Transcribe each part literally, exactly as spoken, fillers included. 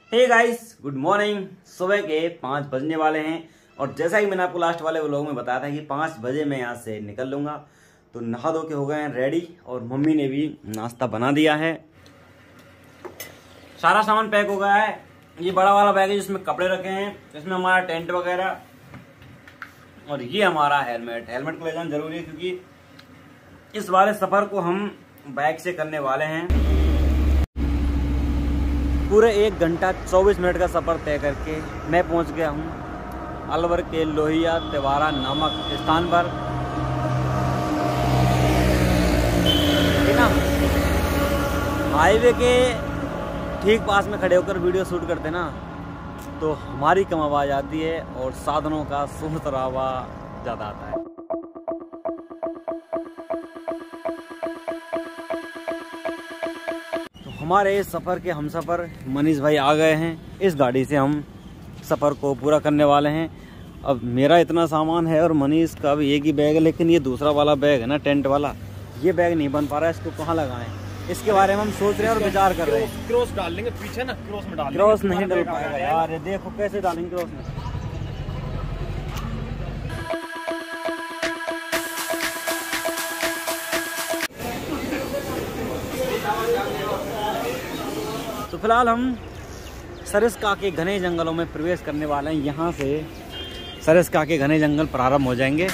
Hey guys, good morning. सुबह के पाँच बजने वाले हैं और जैसा कि मैंने आपको लास्ट वाले व्लॉग में बताया था कि पाँच बजे मैं यहाँ से निकल लूँगा। तो नहा धो के हो गए हैं रेडी और मम्मी ने भी नाश्ता बना दिया है। सारा सामान पैक हो गया है। ये बड़ा वाला बैग है जिसमें कपड़े रखे हैं, इसमें हमारा टेंट वगैरह, और ये हमारा हेलमेट। हेलमेट को ले जाना जरूरी है क्योंकि इस वाले सफ़र को हम बाइक से करने वाले हैं। पूरे एक घंटा चौबीस मिनट का सफ़र तय करके मैं पहुंच गया हूं अलवर के लोहिया तिवारा नामक स्थान पर। हाईवे के ठीक पास में खड़े होकर वीडियो शूट करते ना तो हमारी कम आवाज़ आती है और साधनों का सुरसरावा ज़्यादा आता है। हमारे इस सफ़र के हम सफ़र मनीष भाई आ गए हैं। इस गाड़ी से हम सफ़र को पूरा करने वाले हैं। अब मेरा इतना सामान है और मनीष का भी एक ही बैग है, लेकिन ये दूसरा वाला बैग है ना, टेंट वाला, ये बैग नहीं बन पा रहा है। इसको कहाँ लगाएं, इसके बारे में हम सोच रहे हैं और विचार कर रहे हैं। क्रॉस डाल लेंगे पीछे ना, क्रॉस में डाल क्रॉस नहीं डल पाएगा यार, ये देखो कैसे डालेंगे क्रॉस में। तो फिलहाल हम सरिस्का के घने जंगलों में प्रवेश करने वाले हैं। यहाँ से सरिस्का के घने जंगल प्रारंभ हो जाएंगे।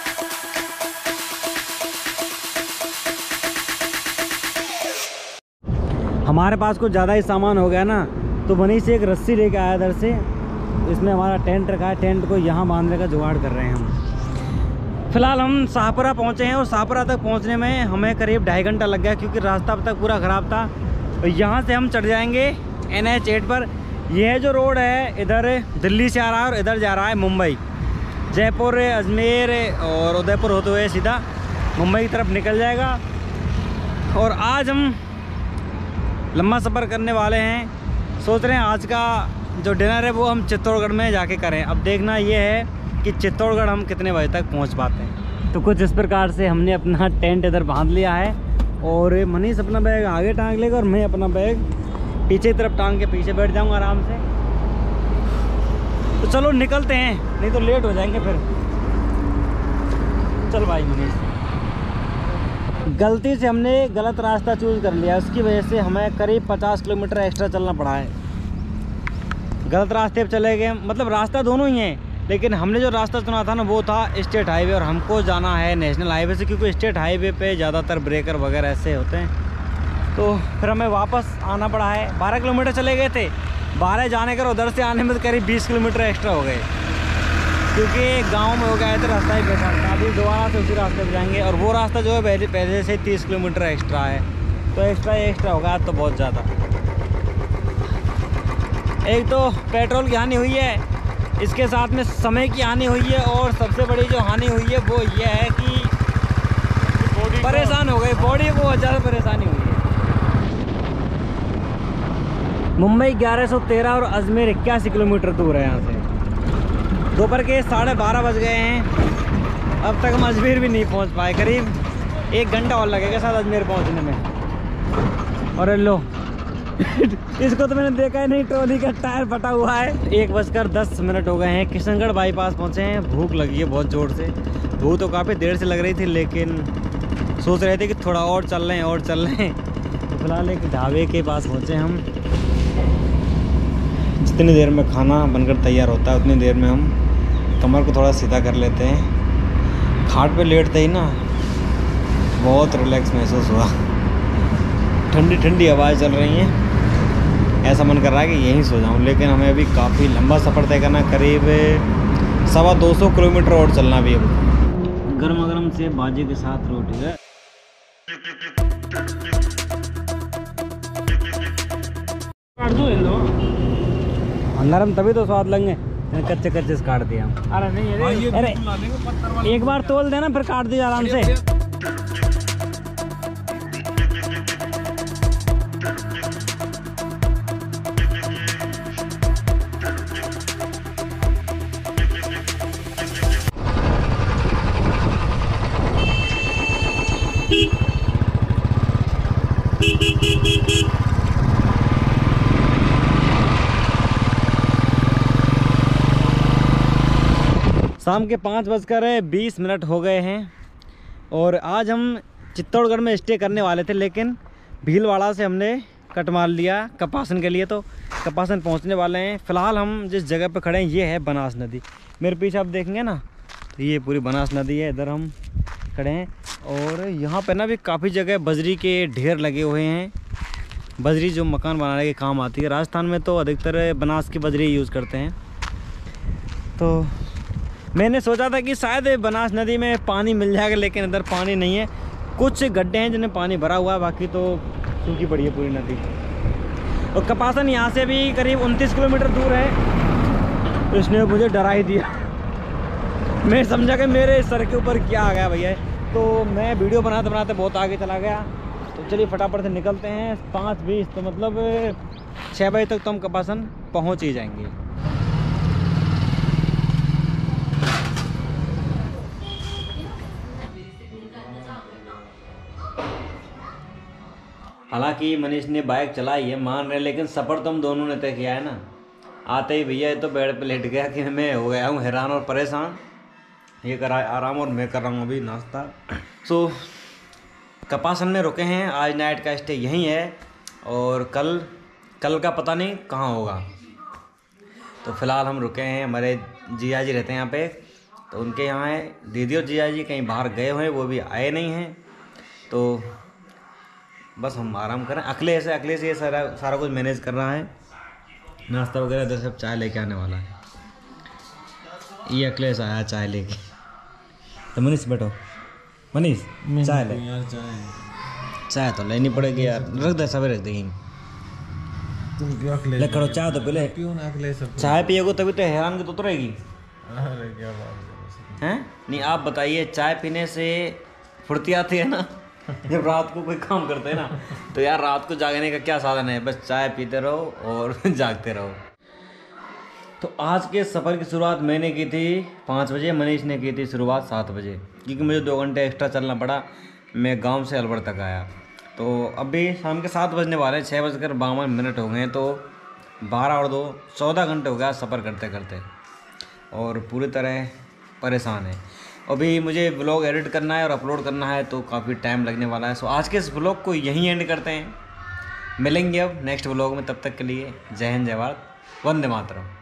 हमारे पास कुछ ज़्यादा ही सामान हो गया ना, तो वहीं से एक रस्सी लेके आया इधर से। इसमें हमारा टेंट रखा है, टेंट को यहाँ बांधने का जुगाड़ कर रहे हैं हम। फिलहाल हम शाहपुरा पहुँचे हैं और शाहपुरा तक पहुँचने में हमें करीब ढाई घंटा लग गया क्योंकि रास्ता अब तक पूरा ख़राब था। यहाँ से हम चढ़ जाएंगे एन एच एट पर। यह जो रोड है इधर दिल्ली से आ रहा है और इधर जा रहा है मुंबई, जयपुर, अजमेर और उदयपुर होते हुए सीधा मुंबई की तरफ निकल जाएगा। और आज हम लंबा सफ़र करने वाले हैं। सोच रहे हैं आज का जो डिनर है वो हम चित्तौड़गढ़ में जाके करें। अब देखना ये है कि चित्तौड़गढ़ हम कितने बजे तक पहुँच पाते हैं। तो कुछ इस प्रकार से हमने अपना टेंट इधर बांध लिया है और मनीष अपना बैग आगे टांग लेगा और मैं अपना बैग पीछे की तरफ टांग के पीछे बैठ जाऊंगा आराम से। तो चलो निकलते हैं, नहीं तो लेट हो जाएंगे फिर। चल भाई मनीष, गलती से हमने गलत रास्ता चूज कर लिया, उसकी वजह से हमें करीब पचास किलोमीटर एक्स्ट्रा चलना पड़ा है। गलत रास्ते पर चले गए, मतलब रास्ता दोनों ही हैं, लेकिन हमने जो रास्ता चुना था ना वो था स्टेट हाईवे और हमको जाना है नेशनल हाईवे से, क्योंकि स्टेट हाईवे पे ज़्यादातर ब्रेकर वगैरह ऐसे होते हैं। तो फिर हमें वापस आना पड़ा है। बारह किलोमीटर चले गए थे, बारह जाने कर उधर से आने में करीब बीस किलोमीटर एक्स्ट्रा हो गए क्योंकि गांव में हो गया तो रास्ता ही बेकार था। अभी दोबारा से उसी रास्ते पर जाएंगे और वो रास्ता जो है पहले पहले से तीस किलोमीटर एक्स्ट्रा है, तो एक्स्ट्रा ही एक्स्ट्रा होगा तो बहुत ज़्यादा। एक तो पेट्रोल की हानि हुई है, इसके साथ में समय की हानि हुई है, और सबसे बड़ी जो हानि हुई है वो ये है कि परेशान हो गई बॉडी को, बहुत ज़्यादा परेशानी हुई है। मुंबई ग्यारह सौ तेरह और अजमेर इक्यासी किलोमीटर दूर है यहाँ से। दोपहर के साढ़े बारह बज गए हैं, अब तक हम अजमेर भी नहीं पहुँच पाए। करीब एक घंटा और लगेगा शायद अजमेर पहुँचने में। और लो इसको तो मैंने देखा ही नहीं, ट्रॉली का टायर फटा हुआ है। एक बजकर दस मिनट हो गए हैं, किशनगढ़ बाईपास पहुंचे हैं। भूख लगी है बहुत ज़ोर से, भूख तो काफ़ी देर से लग रही थी, लेकिन सोच रहे थे कि थोड़ा और चल रहे हैं और चल रहे हैं। तो फिलहाल एक ढाबे के पास पहुंचे हम। जितनी देर में खाना बनकर तैयार होता है उतनी देर में हम कमर को थोड़ा सीधा कर लेते हैं। खाट पे लेटते ही ना बहुत रिलैक्स महसूस हुआ, ठंडी ठंडी हवाएं चल रही हैं, ऐसा मन कर रहा है कि यहीं सो जाऊं। लेकिन हमें अभी काफ़ी लंबा सफ़र तय करना, करीब सवा दो सौ किलोमीटर और चलना भी है। गर्मा गर्म से बाजे के साथ रोटी है। नरम तभी तो स्वाद लेंगे, कच्चे कच्चे से काट दिया। अरे नहीं, अरे एक बार तोल देना फिर काट दिया आराम से। शाम के पाँच बजकर बीस मिनट हो गए हैं और आज हम चित्तौड़गढ़ में स्टे करने वाले थे, लेकिन भीलवाड़ा से हमने कट मार लिया कपासन के लिए, तो कपासन पहुंचने वाले हैं। फ़िलहाल हम जिस जगह पर खड़े हैं ये है बनास नदी। मेरे पीछे आप देखेंगे ना तो ये पूरी बनास नदी है, इधर हम खड़े हैं। और यहाँ पे ना भी काफ़ी जगह बजरी के ढेर लगे हुए हैं। बजरी जो मकान बनाने के काम आती है, राजस्थान में तो अधिकतर बनास की बजरी यूज़ करते हैं। तो मैंने सोचा था कि शायद बनास नदी में पानी मिल जाएगा, लेकिन इधर पानी नहीं है। कुछ गड्ढे हैं जिनमें पानी भरा हुआ है, बाकी तो सूखी पड़ी है पूरी नदी। और कपासन यहाँ से भी करीब उनतीस किलोमीटर दूर है, तो इसने मुझे डरा ही दिया। मैं समझा कि मेरे सर के ऊपर क्या आ गया भैया, तो मैं वीडियो बनाते बनाते बहुत आगे चला गया। तो चलिए फटाफट से निकलते हैं। पाँच बीस तो मतलब छः बजे तक तो हम कपासन पहुँच ही जाएंगे। हालांकि मनीष ने बाइक चलाई है मान रहे, लेकिन सफ़र तो हम दोनों ने तय किया है ना। आते ही भैया तो बेड पे लेट गया कि मैं हो गया हूँ हैरान और परेशान। ये करा आराम और मैं कर रहा हूँ अभी नाश्ता। सो कपासन में रुके हैं, आज नाइट का स्टे यहीं है और कल कल का पता नहीं कहाँ होगा। तो फ़िलहाल हम रुके हैं, हमारे जिया जी रहते हैं यहाँ पे, तो उनके यहाँ है। दीदी और जिया जी कहीं बाहर गए हुए हैं, वो भी आए नहीं हैं। तो बस हम आराम करें। अखिलेश से अखिलेश ये सारा सारा कुछ मैनेज कर रहा है, नाश्ता वगैरह इधर सब चाय लेके आने वाला है। ये अखिलेश आया चाय लेके। तो मनीष बैठो, मनीष चाय ले यार। चाय चाय तो लेनी पड़ेगी यार, रख दे सवेरे रख देंगे। तुम क्यों अखिलेश ले करो चाय तो पहले, चाय पिएगो तभी तो हैरान की तो उतरेगी। अरे क्या बात है नहीं, आप बताइए, चाय पीने से फुर्ती आती है ना। जब रात को कोई काम करते हैं ना, तो यार रात को जागने का क्या साधन है, बस चाय पीते रहो और जागते रहो। तो आज के सफ़र की शुरुआत मैंने की थी पाँच बजे, मनीष ने की थी शुरुआत सात बजे, क्योंकि मुझे दो घंटे एक्स्ट्रा चलना पड़ा। मैं गांव से अलवर तक आया। तो अभी शाम के सात बजने वाले हैं, छः बजकर बावन मिनट हो गए हैं। तो बारह और दो चौदह घंटे हो गया सफ़र करते करते, और पूरी तरह परेशान है। अभी मुझे व्लॉग एडिट करना है और अपलोड करना है, तो काफ़ी टाइम लगने वाला है। सो आज के इस व्लॉग को यहीं एंड करते हैं। मिलेंगे अब नेक्स्ट व्लॉग में, तब तक के लिए जय हिंद, जय भारत, वंदे मातरम।